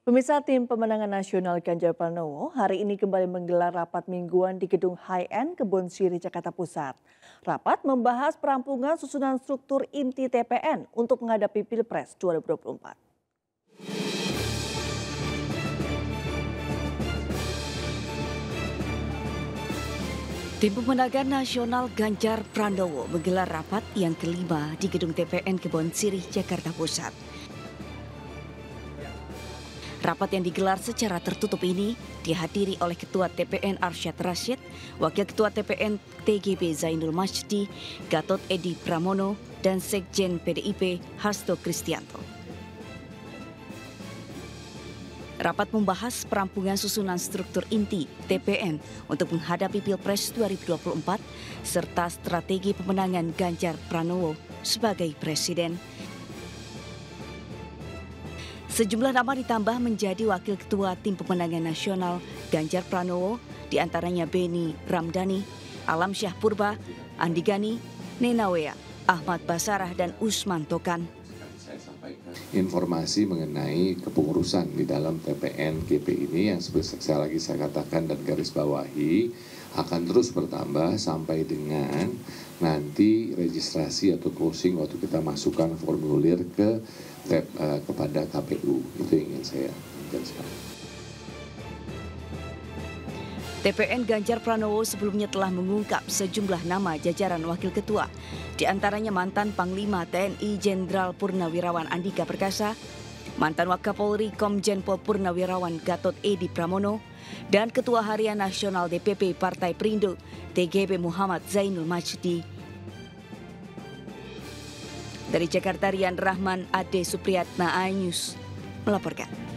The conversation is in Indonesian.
Pemirsa Tim Pemenangan Nasional Ganjar Pranowo hari ini kembali menggelar rapat mingguan di Gedung High-End Kebon Sirih, Jakarta Pusat. Rapat membahas perampungan susunan struktur inti TPN untuk menghadapi Pilpres 2024. Tim Pemenangan Nasional Ganjar Pranowo menggelar rapat yang kelima di Gedung TPN Kebon Sirih, Jakarta Pusat. Rapat yang digelar secara tertutup ini dihadiri oleh Ketua TPN Arsyad Rashid, Wakil Ketua TPN TGB Zainul Majdi, Gatot Edi Pramono, dan Sekjen PDIP Hasto Kristianto. Rapat membahas perampungan susunan struktur inti TPN untuk menghadapi Pilpres 2024 serta strategi pemenangan Ganjar Pranowo sebagai presiden. Sejumlah nama ditambah menjadi Wakil Ketua Tim Pemenangan Nasional Ganjar Pranowo, diantaranya Beni Ramdhani, Alam Syah Purba, Andi Gani, Nenawea, Ahmad Basarah, dan Usman Tokan. Saya sampaikan informasi mengenai kepengurusan di dalam TPN GP ini yang seperti saya katakan dan garis bawahi akan terus bertambah sampai dengan nanti registrasi atau closing waktu kita masukkan formulir kepada KPU. Itu yang ingin saya jelaskan. TPN Ganjar Pranowo sebelumnya telah mengungkap sejumlah nama jajaran wakil ketua, di antaranya mantan Panglima TNI Jenderal Purnawirawan Andika Perkasa, mantan Wakapolri Komjen Pol Purnawirawan Gatot Edi Pramono, dan Ketua Harian Nasional DPP Partai Perindo TGB Muhammad Zainul Majdi. Dari Jakarta, Rian Rahman, Ade Supriyatna, iNews melaporkan.